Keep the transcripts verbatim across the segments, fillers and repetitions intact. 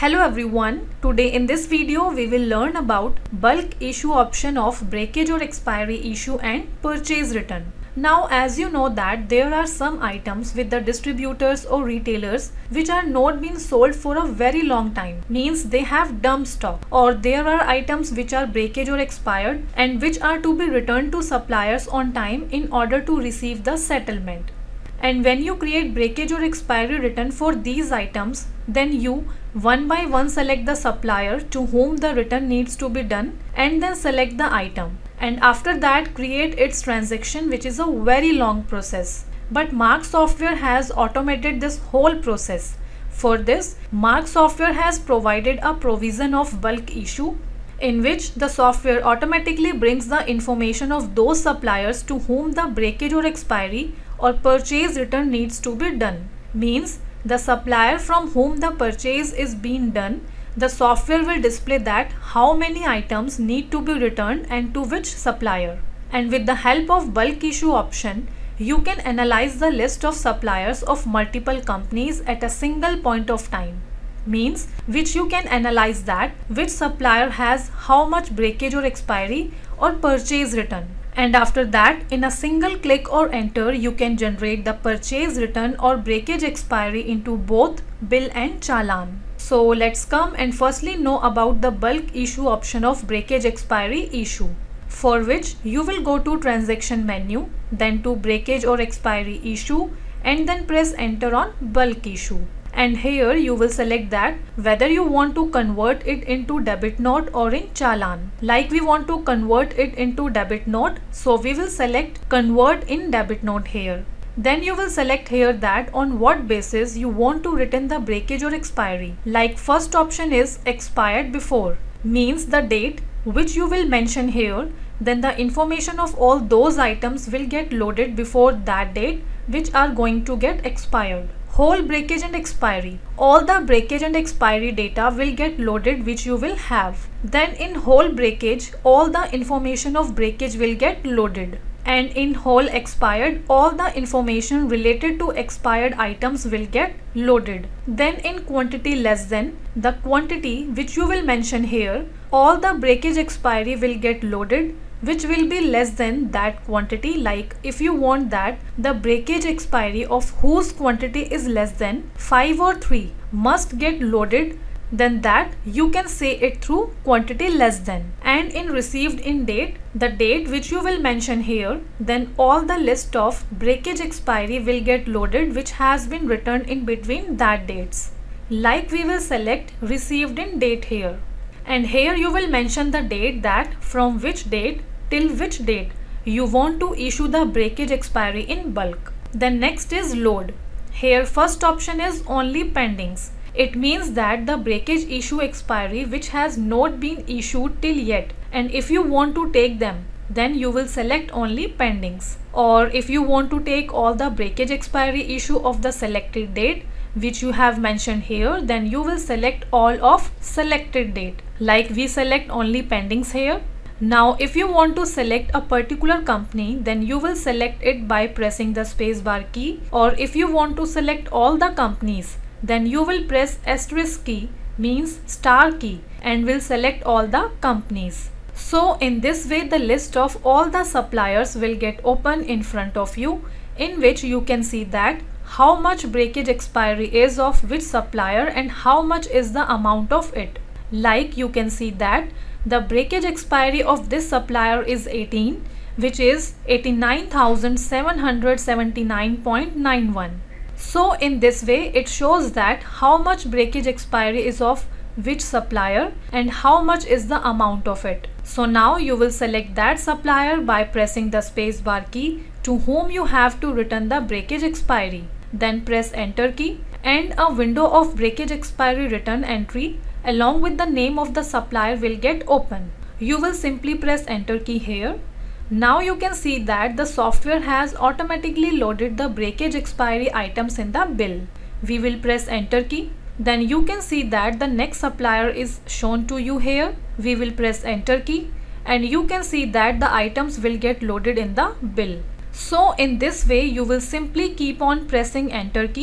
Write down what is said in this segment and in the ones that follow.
Hello everyone, today in this video we will learn about bulk issue option of breakage or expiry issue and purchase return. Now as you know that there are some items with the distributors or retailers which are not being sold for a very long time, means they have dump stock, or there are items which are breakage or expired and which are to be returned to suppliers on time in order to receive the settlement. And when you create breakage or expiry return for these items, then you one by one select the supplier to whom the return needs to be done and then select the item. And after that create its transaction, which is a very long process. But Mark Software has automated this whole process. For this, Mark Software has provided a provision of bulk issue in which the software automatically brings the information of those suppliers to whom the breakage or expiry or purchase return needs to be done. Means the supplier from whom the purchase is being done, the software will display that how many items need to be returned and to which supplier. And with the help of bulk issue option, you can analyze the list of suppliers of multiple companies at a single point of time. Means which you can analyze that which supplier has how much breakage or expiry or purchase return. And after that, in a single click or enter, you can generate the purchase return or breakage expiry into both bill and challan. So let's come and firstly know about the bulk issue option of breakage expiry issue, for which you will go to transaction menu, then to breakage or expiry issue, and then press enter on bulk issue. And here you will select that whether you want to convert it into debit note or in challan. Like we want to convert it into debit note, so we will select convert in debit note here. Then you will select here that on what basis you want to return the breakage or expiry. Like first option is expired before, means the date which you will mention here, then the information of all those items will get loaded before that date which are going to get expired. Whole breakage and expiry, all the breakage and expiry data will get loaded which you will have. Then in whole breakage, all the information of breakage will get loaded. And in whole expired, all the information related to expired items will get loaded. Then in quantity less than, the quantity which you will mention here, all the breakage expiry will get loaded which will be less than that quantity. Like if you want that the breakage expiry of whose quantity is less than five or three must get loaded, then that you can say it through quantity less than. And in received in date, the date which you will mention here, then all the list of breakage expiry will get loaded which has been returned in between that dates. Like we will select received in date here, and here you will mention the date that from which date till which date you want to issue the breakage expiry in bulk. Then next is load. Here first option is only pendings. It means that the breakage issue expiry which has not been issued till yet, and if you want to take them, then you will select only pendings. Or if you want to take all the breakage expiry issue of the selected date which you have mentioned here, then you will select all of selected date. Like we select only pendings here. Now if you want to select a particular company, then you will select it by pressing the spacebar key, or if you want to select all the companies, then you will press asterisk key, means star key, and will select all the companies. So in this way the list of all the suppliers will get open in front of you, in which you can see that how much breakage expiry is of which supplier and how much is the amount of it. Like you can see that the breakage expiry of this supplier is eighteen, which is eighty-nine thousand seven hundred seventy-nine point nine one. So in this way it shows that how much breakage expiry is of which supplier and how much is the amount of it. So now you will select that supplier by pressing the spacebar key to whom you have to return the breakage expiry. Then press enter key, and a window of breakage expiry return entry along with the name of the supplier will get open. You will simply press enter key here. Now you can see that the software has automatically loaded the breakage expiry items in the bill. We will press enter key. Then you can see that the next supplier is shown to you here. We will press enter key, and you can see that the items will get loaded in the bill. So in this way you will simply keep on pressing enter key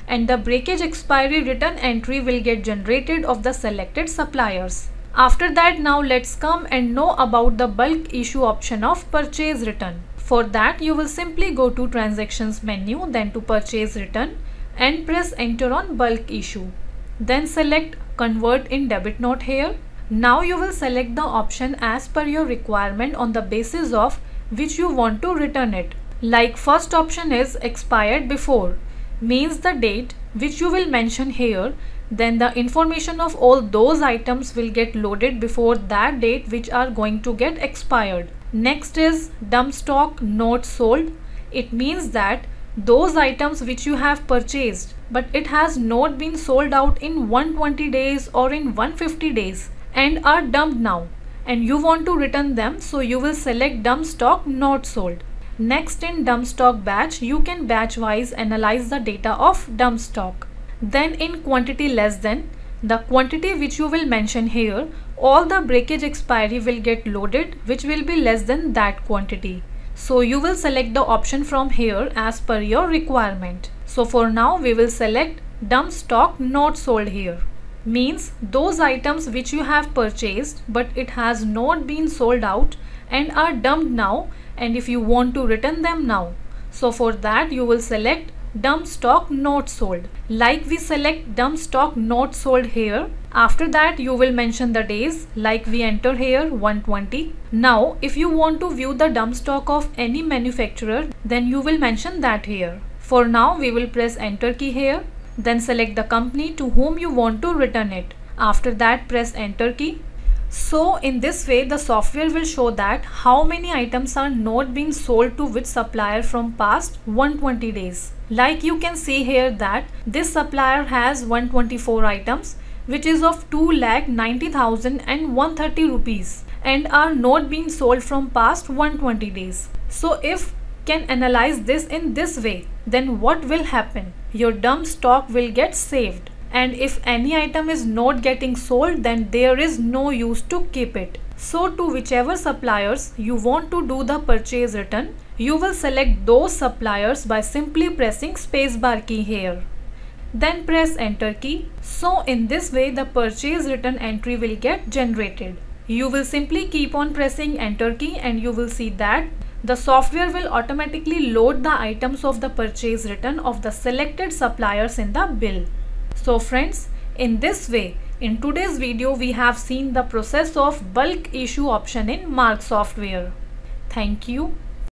and the breakage expiry return entry will get generated of the selected suppliers. After that, now let's come and know about the bulk issue option of purchase return. For that, you will simply go to transactions menu, then to purchase return and press enter on bulk issue. Then select convert in debit note here. Now you will select the option as per your requirement on the basis of which you want to return it. Like first option is expired before, means the date which you will mention here, then the information of all those items will get loaded before that date which are going to get expired. Next is dump stock not sold. It means that those items which you have purchased but it has not been sold out in one hundred twenty days or in one hundred fifty days and are dumped now and you want to return them, so you will select dump stock not sold. Next, in dump stock batch, you can batch wise analyze the data of dump stock. Then in quantity less than, the quantity which you will mention here, all the breakage expiry will get loaded which will be less than that quantity. So you will select the option from here as per your requirement. So for now we will select dump stock not sold here. Means those items which you have purchased but it has not been sold out and are dumped now, and if you want to return them now, so for that you will select dump stock not sold. Like we select dump stock not sold here. After that you will mention the days, like we enter here one hundred twenty. Now if you want to view the dump stock of any manufacturer, then you will mention that here. For now we will press enter key here. Then select the company to whom you want to return it. After that press enter key. So in this way the software will show that how many items are not being sold to which supplier from past one hundred twenty days. Like you can see here that this supplier has one hundred twenty-four items which is of two lakh ninety thousand and one hundred thirty rupees and are not being sold from past one hundred twenty days. So if can analyze this in this way, then what will happen? Your dump stock will get saved, and if any item is not getting sold, then there is no use to keep it. So to whichever suppliers you want to do the purchase return, you will select those suppliers by simply pressing spacebar key here. Then press enter key. So in this way the purchase return entry will get generated. You will simply keep on pressing enter key and you will see that the software will automatically load the items of the purchase return of the selected suppliers in the bill. So friends, in this way, in today's video we have seen the process of bulk issue option in Mark software. Thank you.